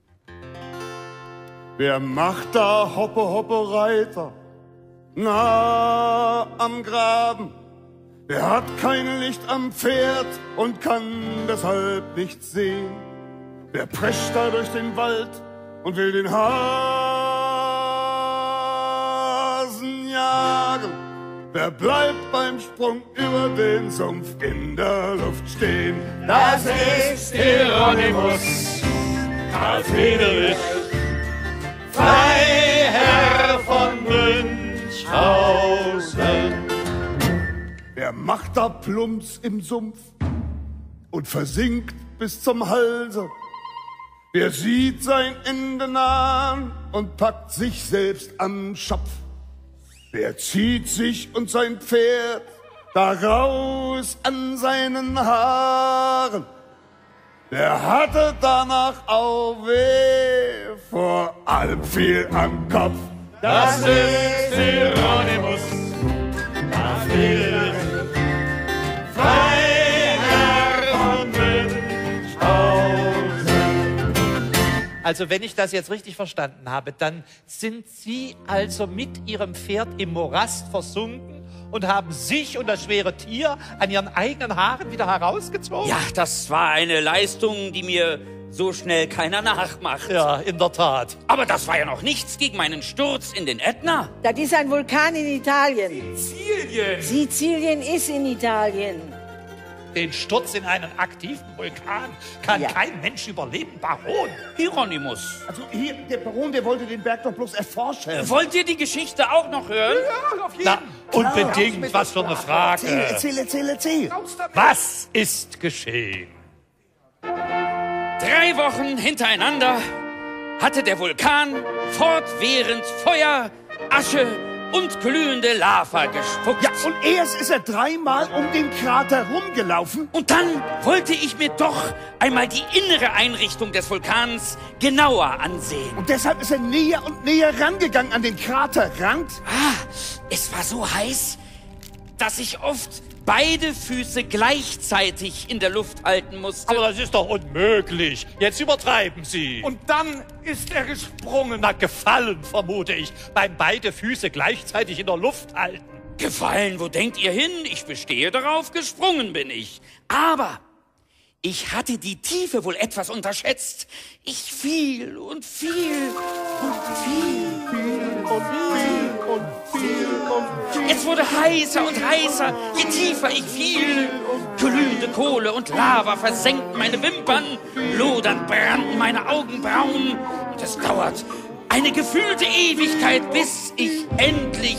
Wer macht da Hoppe, Hoppe, Reiter? Nah am Graben. Wer hat kein Licht am Pferd und kann deshalb nichts sehen? Wer prescht da durch den Wald und will den Hasen jagen? Wer bleibt beim Sprung über den Sumpf in der Luft stehen? Das ist Hieronymus, Karl Friedrich, Freiherr von Münchhausen. Wer macht da Plumps im Sumpf und versinkt bis zum Halse? Wer sieht sein Ende nahen und packt sich selbst am Schopf? Wer zieht sich und sein Pferd da raus an seinen Haaren? Wer hatte danach auch weh, vor allem viel am Kopf? Das ist Hieronymus, Karl Friedrich, Freiherr von Münchhausen. Also wenn ich das jetzt richtig verstanden habe, dann sind Sie also mit Ihrem Pferd im Morast versunken und haben sich und das schwere Tier an Ihren eigenen Haaren wieder herausgezogen? Ja, das war eine Leistung, die mir so schnell keiner nachmacht. Ja, in der Tat. Aber das war ja noch nichts gegen meinen Sturz in den Ätna. Das ist ein Vulkan in Italien. Sizilien. Sizilien ist in Italien. Den Sturz in einen aktiven Vulkan kann Ja. kein Mensch überleben, Baron. Hieronymus. Also hier, der Baron, der wollte den Berg doch bloß erforschen. Wollt ihr die Geschichte auch noch hören? Ja, auf jeden Na, Fall. unbedingt, was für eine Frage. Erzähl. Was ist geschehen? 3 Wochen hintereinander hatte der Vulkan fortwährend Feuer, Asche und glühende Lava gespuckt. Ja, und erst ist er 3-mal um den Krater rumgelaufen. Und dann wollte ich mir doch einmal die innere Einrichtung des Vulkans genauer ansehen. Und deshalb ist er näher und näher rangegangen an den Kraterrand. Es war so heiß, dass ich oft beide Füße gleichzeitig in der Luft halten musste. Aber das ist doch unmöglich. Jetzt übertreiben Sie. Und dann ist er gesprungen. Na, gefallen, vermute ich, beim beide Füße gleichzeitig in der Luft halten. Gefallen, wo denkt ihr hin? Ich bestehe darauf, gesprungen bin ich. Aber ich hatte die Tiefe wohl etwas unterschätzt. Ich fiel und fiel und fiel. Es wurde heißer und heißer, je tiefer ich fiel. Glühende Kohle und Lava versenkten meine Wimpern, lodernd brannten meine Augenbrauen. Und es dauert eine gefühlte Ewigkeit, bis ich endlich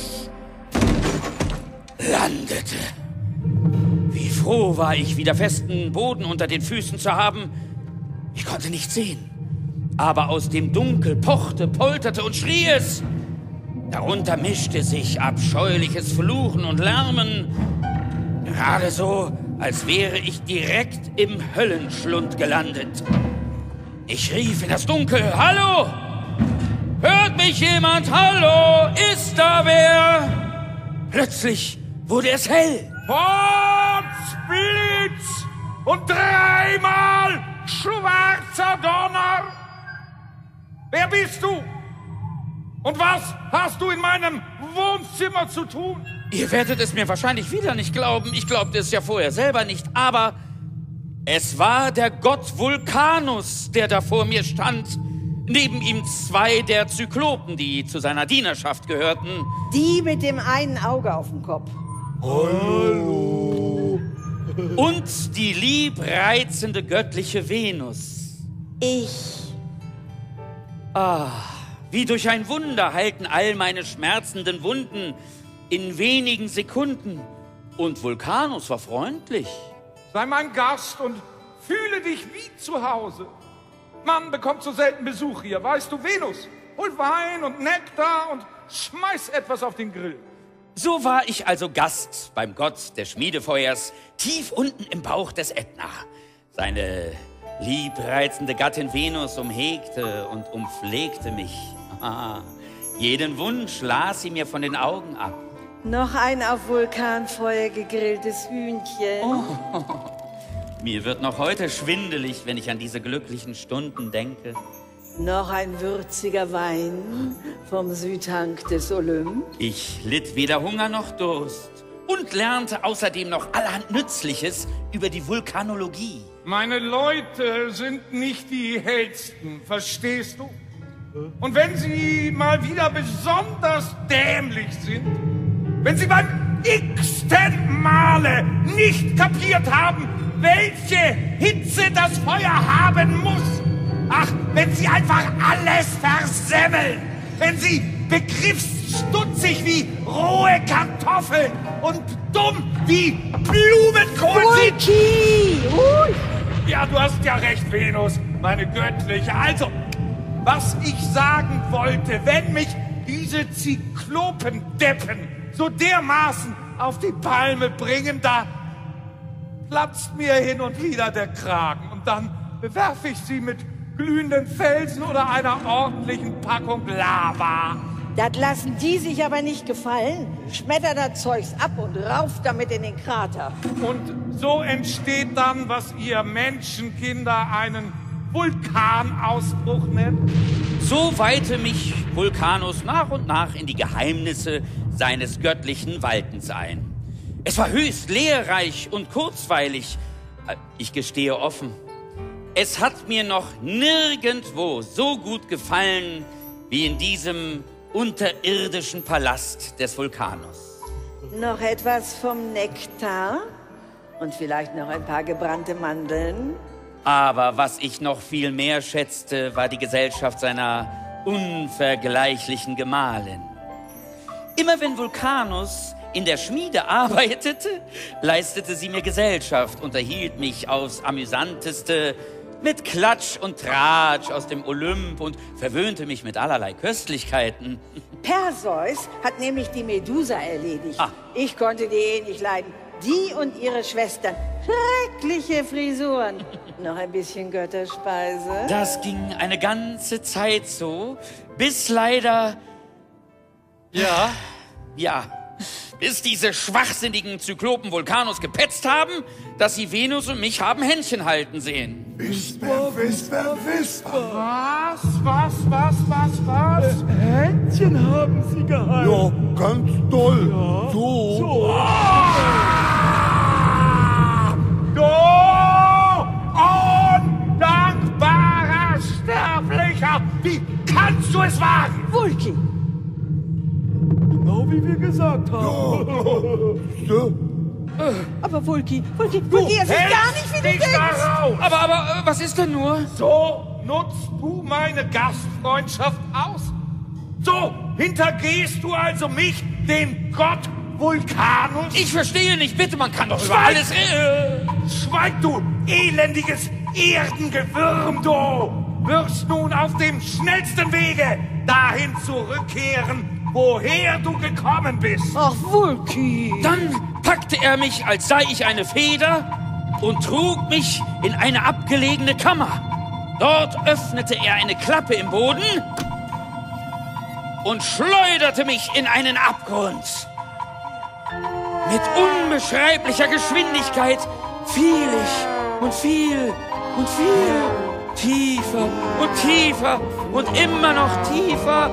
landete. Wie froh war ich, wieder festen Boden unter den Füßen zu haben. Ich konnte nichts sehen, aber aus dem Dunkel pochte, polterte und schrie es. Darunter mischte sich abscheuliches Fluchen und Lärmen. Gerade so, als wäre ich direkt im Höllenschlund gelandet. Ich rief in das Dunkel, Hallo! Hört mich jemand? Hallo! Ist da wer? Plötzlich wurde es hell. Blitz und 3-mal schwarzer Donner. Wer bist du? Und was hast du in meinem Wohnzimmer zu tun? Ihr werdet es mir wahrscheinlich wieder nicht glauben. Ich glaubte es ja vorher selber nicht. Aber es war der Gott Vulcanus, der da vor mir stand. Neben ihm 2 der Zyklopen, die zu seiner Dienerschaft gehörten. Die mit dem einen Auge auf dem Kopf. Hallo. Und die liebreizende göttliche Venus. Ich. Wie durch ein Wunder heilten all meine schmerzenden Wunden in wenigen Sekunden. Und Vulcanus war freundlich. Sei mein Gast und fühle dich wie zu Hause. Man bekommt so selten Besuch hier, weißt du, Venus. Hol Wein und Nektar und schmeiß etwas auf den Grill. So war ich also Gast beim Gott des Schmiedefeuers, tief unten im Bauch des Ätna. Seine liebreizende Gattin Venus umhegte und umpflegte mich. Jeden Wunsch las sie mir von den Augen ab. Noch ein auf Vulkanfeuer gegrilltes Hühnchen. Mir wird noch heute schwindelig, wenn ich an diese glücklichen Stunden denke. Noch ein würziger Wein vom Südhang des Olymp. Ich litt weder Hunger noch Durst und lernte außerdem noch allerhand Nützliches über die Vulkanologie. Meine Leute sind nicht die hellsten, verstehst du? Und wenn sie mal wieder besonders dämlich sind, wenn sie beim x-ten Male nicht kapiert haben, welche Hitze das Feuer haben muss, ach, wenn sie einfach alles versemmeln, wenn sie begriffsstutzig wie rohe Kartoffeln und dumm wie Blumenkohl sind. Ja, du hast ja recht, Venus, meine göttliche. Also, was ich sagen wollte, wenn mich diese Zyklopendeppen so dermaßen auf die Palme bringen, da platzt mir hin und wieder der Kragen und dann bewerfe ich sie mit glühenden Felsen oder einer ordentlichen Packung Lava. Das lassen die sich aber nicht gefallen. Schmetter das Zeugs ab und rauf damit in den Krater. Und so entsteht dann, was ihr Menschenkinder einen Vulkanausbruch nennt. So weihte mich Vulcanus nach und nach in die Geheimnisse seines göttlichen Waltens ein. Es war höchst lehrreich und kurzweilig. Ich gestehe offen, es hat mir noch nirgendwo so gut gefallen wie in diesem unterirdischen Palast des Vulcanus. Noch etwas vom Nektar und vielleicht noch ein paar gebrannte Mandeln. Aber was ich noch viel mehr schätzte, war die Gesellschaft seiner unvergleichlichen Gemahlin. Immer wenn Vulcanus in der Schmiede arbeitete, leistete sie mir Gesellschaft, unterhielt mich aufs Amüsanteste mit Klatsch und Tratsch aus dem Olymp und verwöhnte mich mit allerlei Köstlichkeiten. Perseus hat nämlich die Medusa erledigt. Ich konnte die nicht leiden. Die und ihre Schwestern. Schreckliche Frisuren. Noch ein bisschen Götterspeise. Das ging eine ganze Zeit so, bis leider... bis diese schwachsinnigen Zyklopen Vulcanus gepetzt haben, dass sie Venus und mich haben Händchen halten sehen. Whisper, whisper, whisper. Was? Händchen haben sie gehalten. Ja, ganz doll. Ja. So. Du undankbarer Sterblicher! Wie kannst du es wagen? Vulki, Genau wie wir gesagt haben. aber Vulki, es ist gar nicht, wie du dich denkst. darauf! Aber was ist denn nur? So nutzt du meine Gastfreundschaft aus? So hintergehst du also mich, den Gott Vulcanus? Ich verstehe nicht, bitte, man kann doch über alles reden. Schweig, du elendiges Erdengewürm, du! Wirst nun auf dem schnellsten Wege dahin zurückkehren, woher du gekommen bist. Ach, Vulki. Dann packte er mich, als sei ich eine Feder, und trug mich in eine abgelegene Kammer. Dort öffnete er eine Klappe im Boden und schleuderte mich in einen Abgrund. Mit unbeschreiblicher Geschwindigkeit fiel ich und fiel und fiel. Tiefer und tiefer und immer noch tiefer.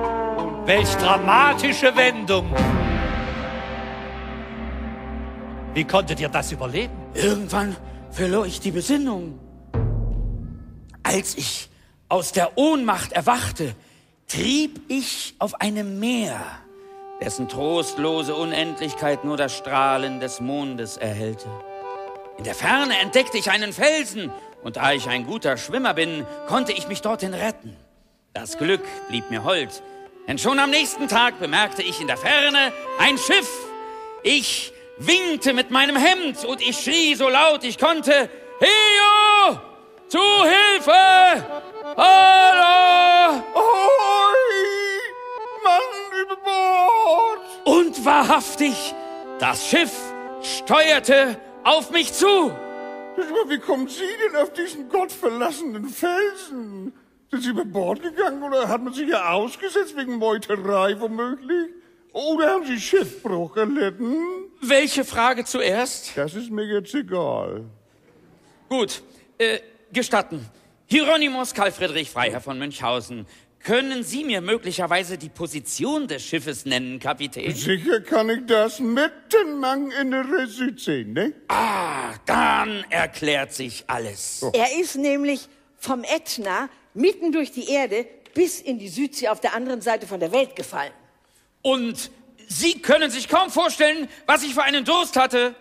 Welch dramatische Wendung. Wie konntet ihr das überleben? Irgendwann verlor ich die Besinnung. Als ich aus der Ohnmacht erwachte, trieb ich auf einem Meer, dessen trostlose Unendlichkeit nur das Strahlen des Mondes erhellte. In der Ferne entdeckte ich einen Felsen, und da ich ein guter Schwimmer bin, konnte ich mich dorthin retten. Das Glück blieb mir hold, denn schon am nächsten Tag bemerkte ich in der Ferne ein Schiff. Ich winkte mit meinem Hemd und ich schrie so laut ich konnte: Heo! Zu Hilfe! Hallo! Ahoi! Mann über Bord! Und wahrhaftig, das Schiff steuerte auf mich zu. Aber wie kommen Sie denn auf diesen gottverlassenen Felsen? Sind Sie über Bord gegangen oder hat man Sie ja ausgesetzt wegen Meuterei womöglich? Oder haben Sie Schiffbruch erlitten? Welche Frage zuerst? Das ist mir jetzt egal. Gut, gestatten. Hieronymus Karl Friedrich Freiherr von Münchhausen, können Sie mir möglicherweise die Position des Schiffes nennen, Kapitän? Sicher kann ich das mittenlang in der Südsee, ne? Ah, dann erklärt sich alles. Er ist nämlich vom Ätna mitten durch die Erde bis in die Südsee auf der anderen Seite von der Welt gefallen. Und Sie können sich kaum vorstellen, was ich für einen Durst hatte.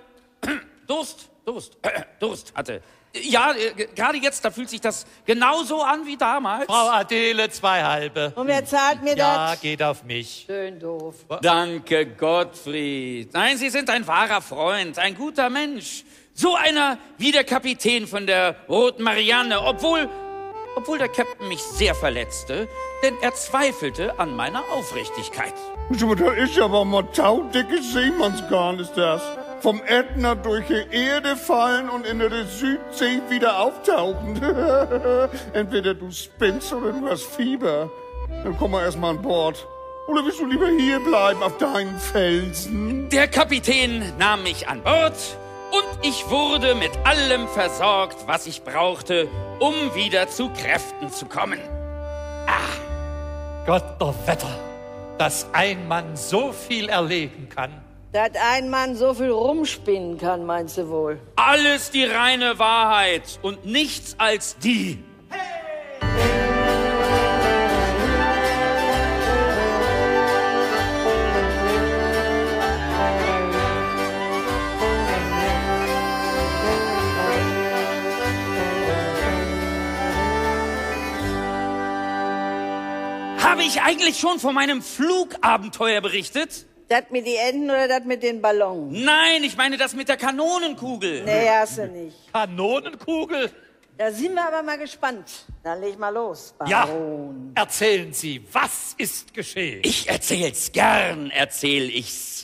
Durst hatte. Ja, gerade jetzt, da fühlt sich das genauso an wie damals. Frau Adele, 2 halbe. Und wer zahlt mir Ja, das? geht auf mich. Schön doof. Danke, Gottfried. Nein, Sie sind ein wahrer Freund, ein guter Mensch. So einer wie der Kapitän von der Roten Marianne, obwohl der Captain mich sehr verletzte, denn er zweifelte an meiner Aufrichtigkeit. Aber das ist ja aber mal taudickes Seemannsgarn, ist das. Vom Ätna durch die Erde fallen und in der Südsee wieder auftauchen. Entweder du spinnst oder du hast Fieber. Dann komm mal erstmal an Bord. Oder willst du lieber hier bleiben auf deinen Felsen? Der Kapitän nahm mich an Bord und ich wurde mit allem versorgt, was ich brauchte, um wieder zu Kräften zu kommen. Gotterwetter, dass ein Mann so viel erleben kann. Dass ein Mann so viel rumspinnen kann, meinst du wohl? Alles die reine Wahrheit und nichts als die. Habe ich eigentlich schon von meinem Flugabenteuer berichtet? Das mit den Enten oder das mit den Ballons? Nein, ich meine das mit der Kanonenkugel. Nee, hast du nicht. Kanonenkugel? Da sind wir aber mal gespannt. Dann leg mal los, Ja, Baron. erzählen Sie, was ist geschehen? Ich erzähl's gern, erzähl ich's.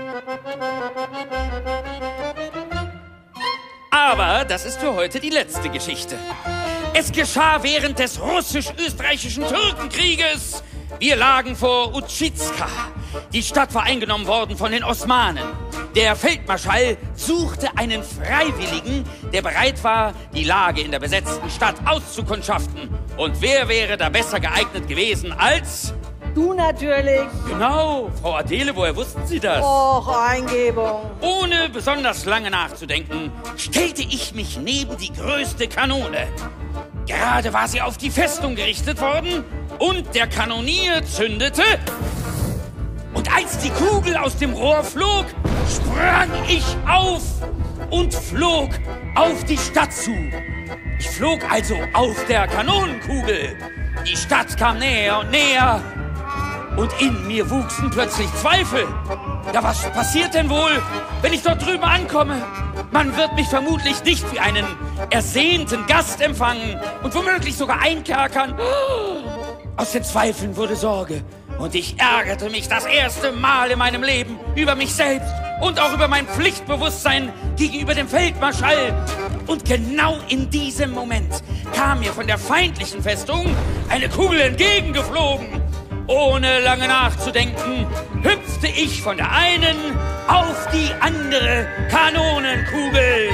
Aber das ist für heute die letzte Geschichte. Es geschah während des russisch-österreichischen Türkenkrieges. Wir lagen vor Utschitska. Die Stadt war eingenommen worden von den Osmanen. Der Feldmarschall suchte einen Freiwilligen, der bereit war, die Lage in der besetzten Stadt auszukundschaften. Und wer wäre da besser geeignet gewesen als... Du natürlich. Genau, Frau Adele, woher wussten Sie das? Och, Eingebung. Ohne besonders lange nachzudenken, stellte ich mich neben die größte Kanone. Gerade war sie auf die Festung gerichtet worden und der Kanonier zündete. Und als die Kugel aus dem Rohr flog, sprang ich auf und flog auf die Stadt zu. Ich flog also auf der Kanonenkugel. Die Stadt kam näher und näher. Und in mir wuchsen plötzlich Zweifel. Ja, was passiert denn wohl, wenn ich dort drüben ankomme? Man wird mich vermutlich nicht wie einen ersehnten Gast empfangen und womöglich sogar einkerkern. Aus den Zweifeln wurde Sorge. Und ich ärgerte mich das erste Mal in meinem Leben über mich selbst und auch über mein Pflichtbewusstsein gegenüber dem Feldmarschall. Und genau in diesem Moment kam mir von der feindlichen Festung eine Kugel entgegengeflogen. Ohne lange nachzudenken, hüpfte ich von der einen auf die andere Kanonenkugel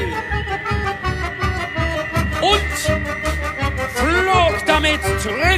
und flog damit zurück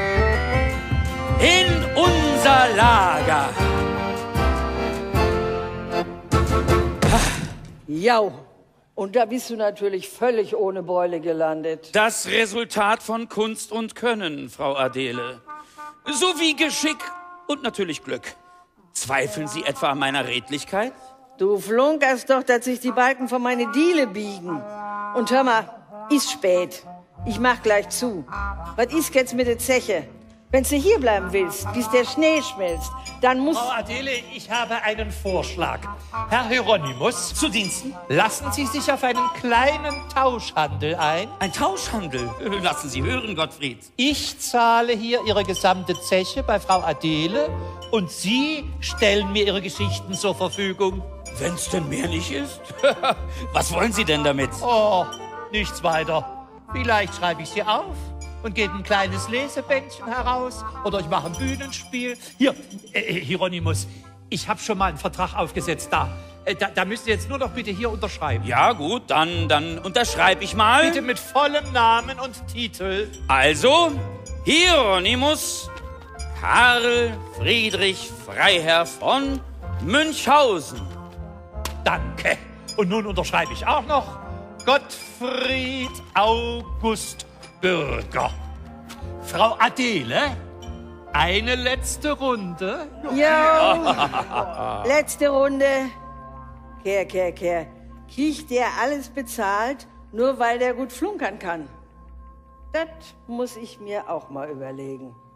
in unser Lager. Jau. Und da bist du natürlich völlig ohne Beule gelandet. Das Resultat von Kunst und Können, Frau Adele. Sowie Geschick und natürlich Glück. Zweifeln Sie etwa an meiner Redlichkeit? Du flunkerst doch, dass sich die Balken von meine Diele biegen. Und hör mal, ist spät. Ich mach gleich zu. Was ist jetzt mit der Zeche? Wenn du hier bleiben willst, bis der Schnee schmilzt, dann musst... Frau Adele, ich habe einen Vorschlag. Herr Hieronymus, Zu Diensten? lassen Sie sich auf einen kleinen Tauschhandel ein. Ein Tauschhandel. Lassen Sie hören, Gottfried. Ich zahle hier Ihre gesamte Zeche bei Frau Adele und Sie stellen mir Ihre Geschichten zur Verfügung. Wenn's denn mehr nicht ist? Was wollen Sie denn damit? Oh, nichts weiter. Vielleicht schreibe ich sie auf und gebe ein kleines Lesebändchen heraus oder ich mache ein Bühnenspiel. Hier, Hieronymus, ich habe schon mal einen Vertrag aufgesetzt da. Da müsst ihr jetzt nur noch bitte hier unterschreiben. Ja gut, dann unterschreibe ich mal. Bitte mit vollem Namen und Titel. Also, Hieronymus Karl Friedrich Freiherr von Münchhausen. Danke. Und nun unterschreibe ich auch noch Gottfried August Bürger. Frau Adele, eine letzte Runde. Jo, letzte Runde. Kehr. Kriegt der alles bezahlt, nur weil der gut flunkern kann? Das muss ich mir auch mal überlegen.